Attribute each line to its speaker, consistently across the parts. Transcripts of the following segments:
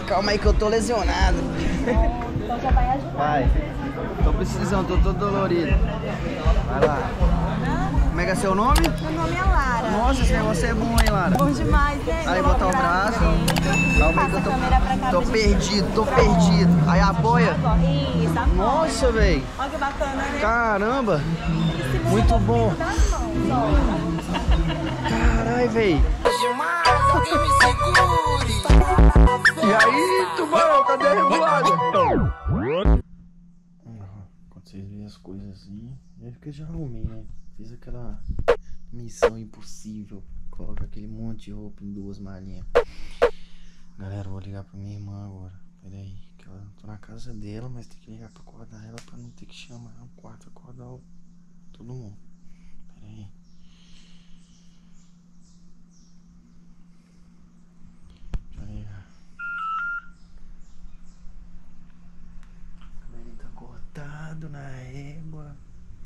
Speaker 1: Calma aí que eu tô lesionado.
Speaker 2: Então já vai ajudar.
Speaker 1: Vai. Tô precisando, tô todo dolorido. Vai lá. Como é que é seu nome?
Speaker 2: Meu nome é Lara.
Speaker 1: Nossa, esse negócio é bom, hein, Lara?
Speaker 2: Bom demais, né?
Speaker 1: Aí, botar o braço. Calma aí que eu tô perdido. Aí apoia.
Speaker 2: Isso, apoia.
Speaker 1: Nossa, velho.
Speaker 2: Olha que bacana, né?
Speaker 1: Caramba. Muito bom. Caralho, velho. E aí, tubarão, cadê a regulada? Quando vocês veem as coisas assim, é porque eu já arrumei, né? Fiz aquela missão impossível. Coloca aquele monte de roupa em 2 malinhas. Galera, eu vou ligar pra minha irmã agora. Pera aí, que eu tô na casa dela, mas tem que ligar pra acordar ela pra não ter que chamar no quarto, acordar todo mundo. Pera aí. Deixa eu ligar. Ele tá cortado na égua.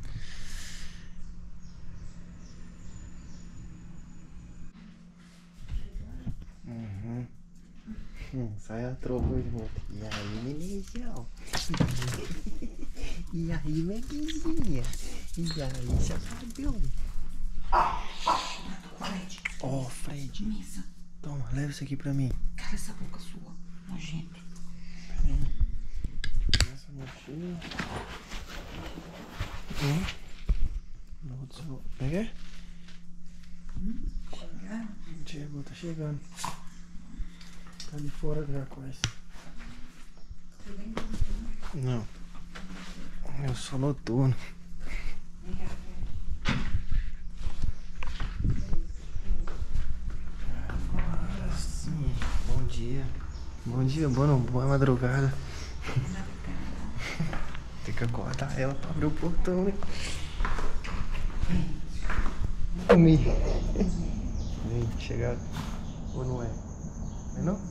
Speaker 1: Sai a tropa de volta. E aí, menino? E aí, Meguinha? E aí, safadão? Ó, Fred.
Speaker 3: Missa.
Speaker 1: Toma, leva isso aqui pra mim.
Speaker 3: Cara, essa boca sua, nojenta.
Speaker 1: Pera aí. Deixa eu essa mochila. Pega? Chegou, tá chegando. Tá ali fora já quase. Não. Eu sou noturno. Agora sim. Bom dia. Bom dia, boa madrugada. Tem que acordar ela pra abrir o portão, né? Comi. Vem, chegar. Ou não é? É não?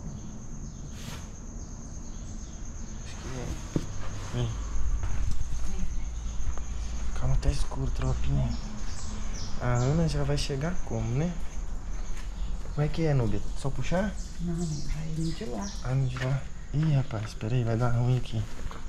Speaker 1: Acho que é. Vem. Calma, tá escuro, tropinha. A Ana já vai chegar como, né? Como é que é, Núbia? Só puxar?
Speaker 3: Não, vai vir de lá.
Speaker 1: Ah, não de lá. Ih, rapaz, espera aí, vai dar ruim aqui.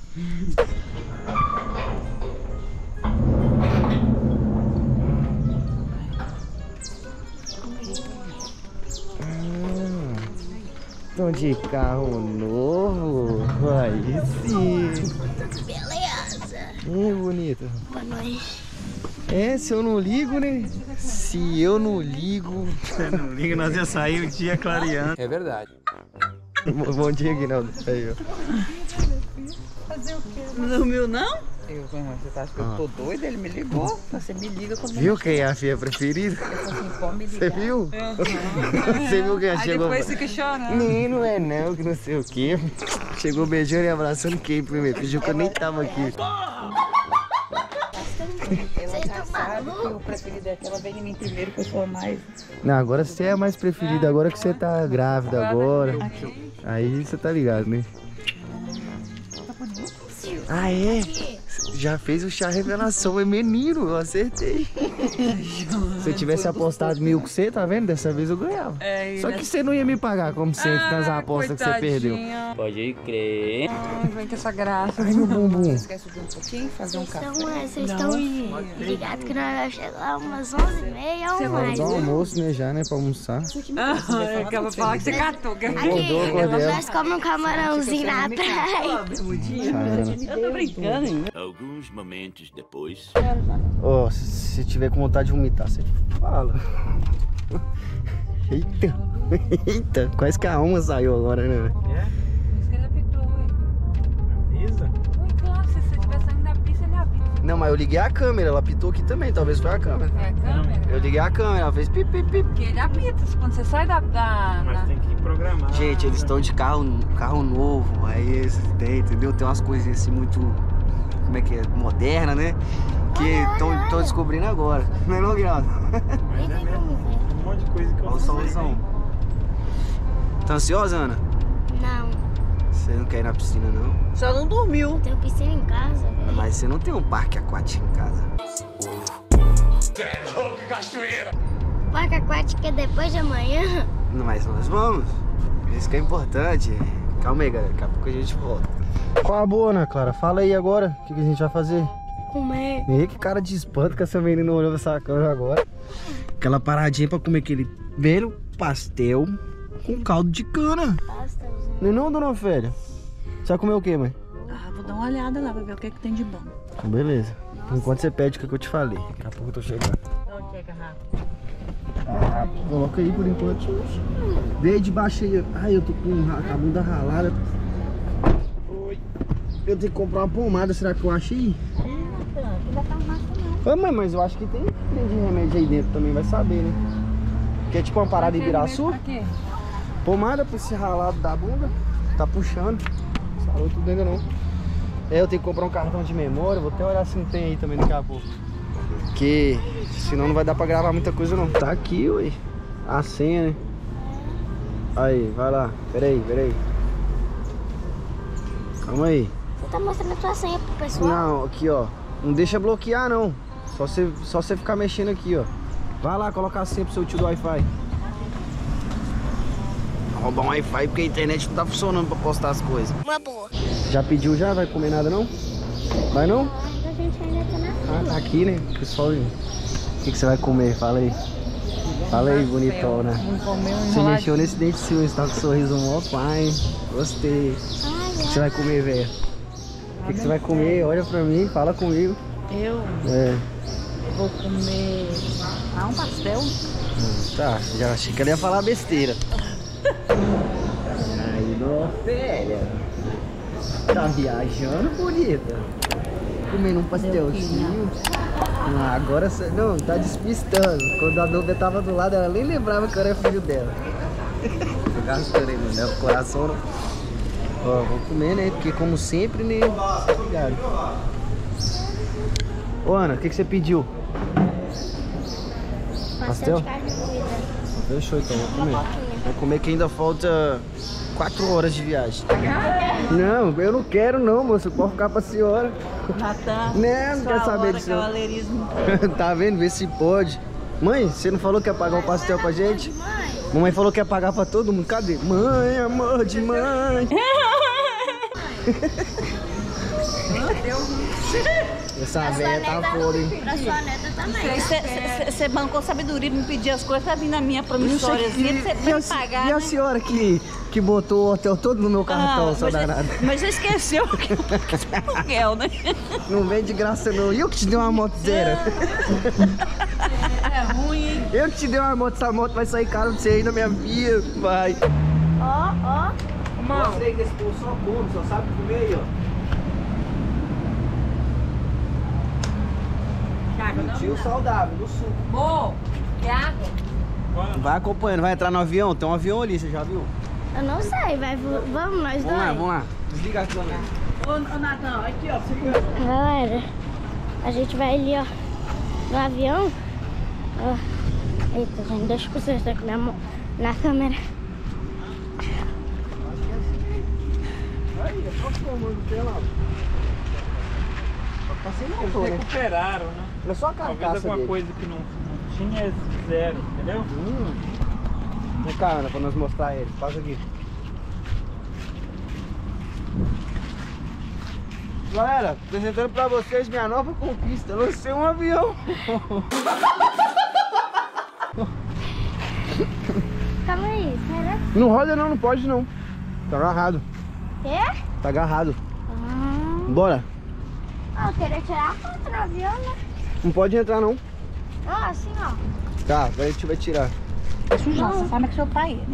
Speaker 1: Tô de carro novo. Aí sim.
Speaker 2: Beleza.
Speaker 1: Bonita.
Speaker 2: Boa noite.
Speaker 1: É, se eu não ligo, né? Se eu não ligo.
Speaker 4: Você não liga, nós ia sair o dia clareando.
Speaker 5: É verdade.
Speaker 1: Bom dia, Guinaldo. Aí, ó.
Speaker 3: Fazer o quê? Não dormiu, não?
Speaker 5: Você tá achando que eu tô doida? Ele me ligou. Você me liga quando
Speaker 1: Viu quem é a filha preferida? Você viu? Você viu quem
Speaker 3: Aí
Speaker 1: chegou?
Speaker 3: depois fica chorando.
Speaker 1: Nem, não é não, que não sei o que. Chegou beijando e abraçando quem primeiro? Fingiu que eu nem tava aqui.
Speaker 3: Ela já sabe que o preferido é que ela vem em mim primeiro, que eu sou a mais.
Speaker 1: Não, agora você é a mais preferida, agora que você tá grávida agora. Aí você tá ligado, né? Ah, é? Já fez o chá revelação, é menino, eu acertei. Se eu tivesse apostado 1000 com você, tá vendo? Dessa vez eu ganhava. Só que você não ia me pagar, como sempre, nas apostas que você perdeu.
Speaker 5: Pode crer.
Speaker 3: Ai, vem com essa graça.
Speaker 1: Ai, meu bumbum.
Speaker 3: Quer subir um pouquinho, fazer um café?
Speaker 2: Vocês estão ligados que nós vamos chegar umas 11h30 ou mais,
Speaker 1: Dá um
Speaker 2: né?
Speaker 1: almoço, né, já, né, pra almoçar.
Speaker 3: Acaba de falar que você catou.
Speaker 2: Aqui,
Speaker 1: Cordel.
Speaker 2: nós comemos um camarãozinho na praia.
Speaker 3: Eu tô brincando, hein?
Speaker 6: Alguns momentos depois.
Speaker 1: Ó, se tiver com vontade de vomitar, você fala. Eita, eita, quase que a alma saiu agora, né?
Speaker 3: Isso que ele apitou, ué.
Speaker 4: Avisa?
Speaker 3: Ué, claro, se você estiver saindo da pista, ele avisa.
Speaker 1: Não, mas eu liguei a câmera, ela apitou aqui também, talvez foi a câmera.
Speaker 3: É a câmera?
Speaker 1: Eu liguei a câmera, ela fez pip, pip, pip.
Speaker 3: Porque ele apita quando você sai da...
Speaker 4: Mas tem que programar.
Speaker 1: Gente, eles estão de carro novo, aí eles têm, entendeu? Tem umas coisinhas assim muito, como é que é, moderna, né? Que estão descobrindo agora. Não é não, Guilherme?
Speaker 2: Nem tem como ver.
Speaker 4: Um monte de coisa que eu
Speaker 1: Olha o solzão. Tá ansiosa, Ana?
Speaker 2: Não,
Speaker 1: Você não quer ir na piscina, não?
Speaker 3: Só não dormiu.
Speaker 2: eu tenho piscina em casa, velho.
Speaker 1: Mas você não tem um parque aquático em casa.
Speaker 2: Parque aquático é depois de amanhã.
Speaker 1: Mas nós vamos. Isso que é importante. Calma aí, galera. Daqui a pouco a gente volta. Qual a boa, Ana Clara? Fala aí agora. O que a gente vai fazer?
Speaker 2: Comer.
Speaker 1: E que cara de espanto que essa menina olhou essa câmera agora. Aquela paradinha pra comer aquele velho pastel com caldo de cana.
Speaker 2: Pastelzinho.
Speaker 1: Não, dona Ofélia? Você vai comer o que, mãe?
Speaker 3: Ah, vou dar uma olhada lá pra ver o que tem de bom.
Speaker 1: Beleza. Enquanto você pede o que eu te falei. Daqui a pouco eu tô chegando.
Speaker 3: Onde é, garrafa?
Speaker 1: Ah, coloca aí por enquanto. Vê aí de baixo aí. Ai, eu tô com a bunda ralada. Oi. Eu tenho que comprar uma pomada. Será que eu achei?
Speaker 3: Não da farmácia não.
Speaker 1: Ô, mãe, mas eu acho que tem de remédio aí dentro também. Vai saber, né? Que é tipo uma parada em Ibiraçu.
Speaker 3: Pra quê?
Speaker 1: Pomada pra esse ralado da bunda. Tá puxando. Sarou tudo ainda não. É, eu tenho que comprar um cartão de memória. Vou até olhar se não tem aí também daqui a pouco. Porque senão não vai dar pra gravar muita coisa não. Tá aqui, ué. A senha, né? Aí, vai lá. Pera aí. Calma aí.
Speaker 2: Você tá mostrando a tua senha pro pessoal?
Speaker 1: Não, aqui, ó. Não deixa bloquear, não. Só você ficar mexendo aqui, ó. Vai lá, colocar a senha pro seu tio do Wi-Fi. Roubar um Wi-Fi porque a internet não tá funcionando pra postar as coisas.
Speaker 2: Uma boa.
Speaker 1: Já pediu já? Vai comer nada, não? Vai, não?
Speaker 2: A gente ainda tá na
Speaker 1: Ah, tá aqui, né? Pessoal, o que você vai comer? Fala aí. Fala aí, bonitona.
Speaker 3: Vamos comer um
Speaker 1: Você
Speaker 3: enroladinho.
Speaker 1: mexeu nesse dente seu, você tá com sorriso mó pai. Gostei. O que você vai comer, velho? O que você vai comer? Olha pra mim, fala comigo.
Speaker 3: Eu
Speaker 1: É.
Speaker 3: vou comer um pastel.
Speaker 1: Tá, já achei que ela ia falar besteira. Aí, nossa, velha. Tá viajando, bonita. Comendo um pastelzinho. Ah, agora você. Não, tá despistando. Quando a Nubia tava do lado, ela nem lembrava que eu era filho dela. Eu gastei, não leva o coração, não. Ó, vou comer, né? Porque como sempre, né? Obrigado. Ô, Ana, o que você pediu? Pastel?
Speaker 2: de carne moída.
Speaker 1: Fechou, então, vou comer. Vou comer que ainda falta 4 horas de viagem. Não, eu não quero não, moço. Pode ficar pra senhora.
Speaker 3: Natan,
Speaker 1: Não quer saber disso.
Speaker 3: cavaleirismo.
Speaker 1: Tá vendo? Vê se pode. Mãe, você não falou que ia pagar o pastel pra gente? Mamãe falou que ia pagar pra todo mundo. Cadê? Mãe, amor de mãe. Essa velha tá foda, hein?
Speaker 2: Pra sua neta também.
Speaker 3: Você bancou sabedoria, me pedir as coisas pra vir na minha promissóriazinha, pra você pagar,
Speaker 1: E a
Speaker 3: né?
Speaker 1: senhora que botou o hotel todo no meu cartão, só danada?
Speaker 3: Mas você esqueceu que é aluguel, né?
Speaker 1: Não vem de graça não. E eu que te dei uma moto zero?
Speaker 3: É ruim, hein?
Speaker 1: Eu que te dei uma moto, essa moto vai sair caro pra você aí na minha via. Vai.
Speaker 2: Ó.
Speaker 1: Mostrei que esse povo só come, só sabe comer aí, ó. Tio saudável, no suco.
Speaker 3: Bom, quer água?
Speaker 1: Vai acompanhando, vai entrar no avião, tem um avião ali, você já viu?
Speaker 2: Eu não sei, vamos nós dois.
Speaker 1: Vamos lá. Desliga aqui também.
Speaker 3: Ô, Natan, aqui, ó, você...
Speaker 2: Galera, a gente vai ali, ó, no avião. Ó. Eita, gente, deixa eu consertar aqui na câmera.
Speaker 1: Aí, é só formando pela... Tá sem
Speaker 4: Eles
Speaker 1: motor, né?
Speaker 4: recuperaram, né?
Speaker 1: É só a
Speaker 4: Talvez
Speaker 1: carcaça
Speaker 4: alguma
Speaker 1: dele.
Speaker 4: coisa que não tinha, eles fizeram, entendeu?
Speaker 1: Vem cá, Ana, pra nós mostrar ele. Passa aqui. Galera, apresentando pra vocês minha nova conquista. Lancei um avião.
Speaker 2: Calma aí, será?
Speaker 1: Não roda não, não pode não. Tá agarrado.
Speaker 2: Quê?
Speaker 1: Tá agarrado.
Speaker 2: Ah,
Speaker 1: Bora.
Speaker 2: eu queria tirar a foto no avião, né?
Speaker 1: Não pode entrar não.
Speaker 2: Ah, assim, ó.
Speaker 1: Tá, agora a gente vai tirar.
Speaker 3: Sujar, você sabe que seu pai é, né?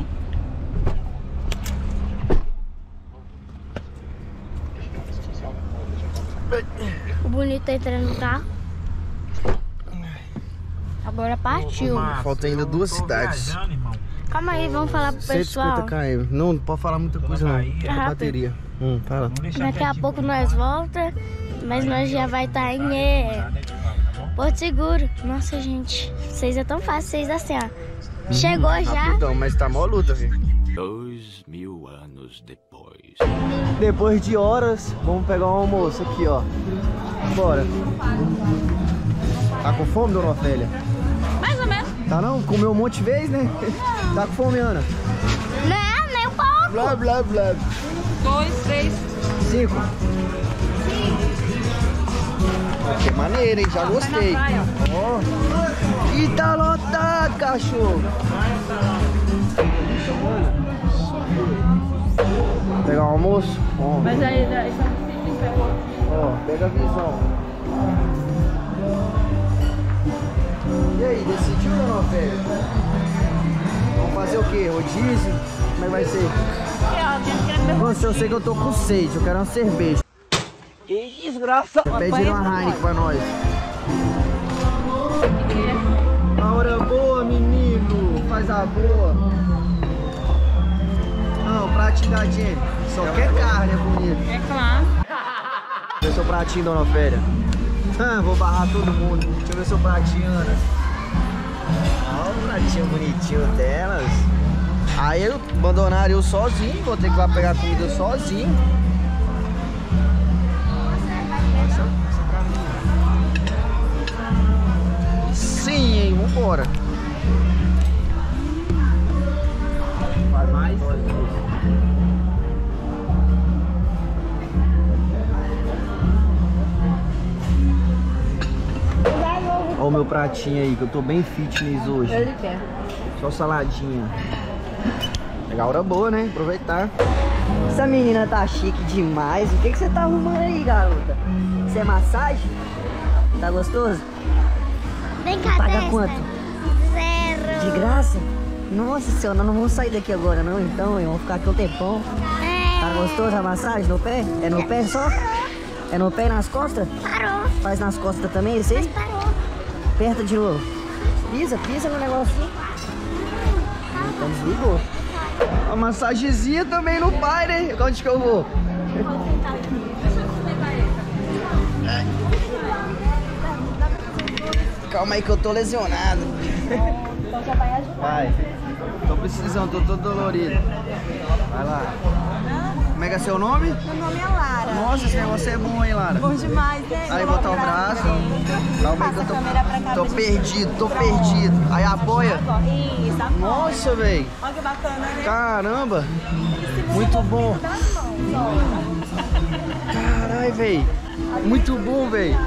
Speaker 2: O bonito tá entrando no carro. Agora partiu.
Speaker 1: Falta ainda 2 cidades.
Speaker 4: Viajando, irmão.
Speaker 2: Calma aí, vamos falar pro
Speaker 1: 150
Speaker 2: pessoal.
Speaker 1: km. Não pode falar muita coisa não.
Speaker 4: Bahia.
Speaker 1: Tá
Speaker 2: Rápido.
Speaker 1: bateria. Fala.
Speaker 4: Vamos deixar
Speaker 2: Daqui a
Speaker 4: quietinho,
Speaker 2: pouco
Speaker 4: vamos
Speaker 2: nós
Speaker 4: falar.
Speaker 2: volta, mas nós já vai estar em
Speaker 4: Nada de falar, tá bom?
Speaker 2: Porto Seguro. Nossa, gente, vocês é tão fácil, vocês assim, ó. Chegou já.
Speaker 1: Rapidão, mas tá mó luta, velho.
Speaker 6: 2000 anos depois.
Speaker 1: Depois de horas, vamos pegar um almoço aqui, ó. Bora. Tá com fome, dona Ofélia?
Speaker 3: Mais ou menos.
Speaker 1: Tá não? Comeu um monte de vez, né? Tá com fome, Ana?
Speaker 2: Não, nem um pouco.
Speaker 1: blá, blá, blá.
Speaker 3: 2, 3.
Speaker 1: 5. Que maneiro, hein? Já gostei. Ó. E tá lotado, cachorro. Pegar o almoço? Ó.
Speaker 3: Mas aí só
Speaker 1: Ó, pega a visão. E aí, decidiu ou não, velho? Vamos fazer o quê? Rodízio? Como é que vai ser? Nossa, eu sei que eu tô com sede, eu quero uma cerveja.
Speaker 5: Que desgraça.
Speaker 1: Pede uma Heineken pra nós. A hora boa, menino. Faz a boa. Não, o pratinho da Jenny. Só quer carne, é bonito.
Speaker 3: É claro.
Speaker 1: Deixa eu ver seu pratinho, dona Ofélia. Vou barrar todo mundo. Deixa eu ver seu pratinho, Ana. Olha o pratinho bonitinho delas. Aí eu abandonaram eu sozinho. Vou ter que ir lá pegar comida sozinho. Sim, hein? Vambora. Faz mais? Olha o meu pratinho aí, que eu tô bem fitness hoje.
Speaker 3: Ele quer.
Speaker 1: Só saladinha. Pegar a hora boa, né? Aproveitar.
Speaker 5: Essa menina tá chique demais. O que você tá arrumando aí, garota? Isso é massagem? Tá gostoso?
Speaker 2: Vem cá,
Speaker 5: Paga
Speaker 2: testa.
Speaker 5: quanto?
Speaker 2: 0.
Speaker 5: De graça? Nossa senhora, nós não vamos sair daqui agora não, então. Vamos ficar aqui um tempão. Tá gostoso a massagem no pé? É no pé só? É no pé e nas costas?
Speaker 2: Parou.
Speaker 5: Faz nas costas também, esse aí?
Speaker 2: Parou.
Speaker 5: Aperta de novo. Pisa no negocinho. Então desligou.
Speaker 1: A massagezinha também no pai, né? Onde que eu vou? Calma aí que eu tô lesionado. Vai. Tô precisando, tô todo dolorido. Vai lá. Como é que é seu nome?
Speaker 3: Meu nome é Lara.
Speaker 1: Nossa, esse negócio é bom, hein, Lara?
Speaker 3: Bom demais, né?
Speaker 1: Aí botar o braço. Calma aí que eu tô perdido. Aí apoia.
Speaker 3: Isso, apoia.
Speaker 1: Nossa, velho.
Speaker 3: Olha que bacana, né?
Speaker 1: Caramba. Muito bom. Caralho, velho. Muito bom, velho.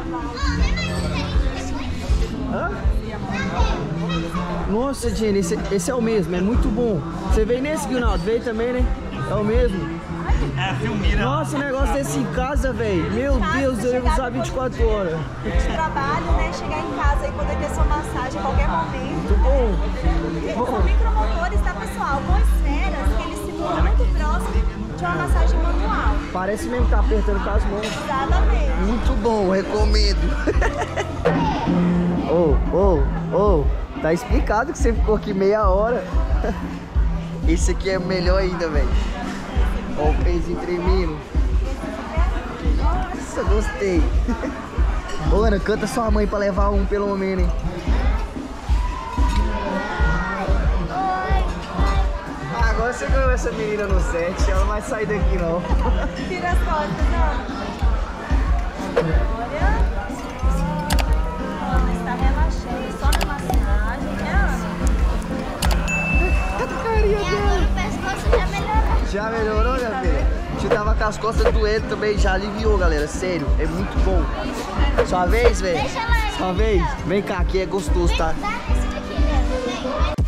Speaker 1: Nossa, Jenny, esse é o mesmo, é muito bom. Você veio nesse, Guinaldo? Veio também, né? É o mesmo? Nossa, o negócio desse em casa, velho. Meu Deus, eu ia usar 24 horas.
Speaker 3: De trabalho, né? Chegar em casa e poder ter sua massagem a qualquer momento.
Speaker 1: Muito bom.
Speaker 3: São micromotores, tá, pessoal? Com esferas que eles simulam muito próximo de uma massagem manual.
Speaker 1: Parece mesmo que tá apertando com as mãos.
Speaker 3: Exatamente.
Speaker 1: Muito bom, recomendo. Tá explicado que você ficou aqui meia hora. Esse aqui é melhor ainda, velho. Ó o pezinho tremendo. Nossa, gostei. Ô, Ana, canta sua mãe pra levar um pelo menos, hein? Agora você ganhou essa menina no set, ela não vai sair daqui não.
Speaker 3: Tira as costas, não. Olha. Ana está relaxando só na massagem, né, Ana?
Speaker 1: Carinha
Speaker 2: E
Speaker 1: dela.
Speaker 2: agora o pescoço já melhorou.
Speaker 1: Já melhorou, minha filha? Você tava com as costas doendo também, já aliviou, galera. Sério, é muito bom. Sua vez, velho?
Speaker 2: Deixa ela aí,
Speaker 1: Sua vez?
Speaker 2: então.
Speaker 1: Vem cá, aqui é gostoso, tá?
Speaker 2: Dá esse daqui mesmo, vem.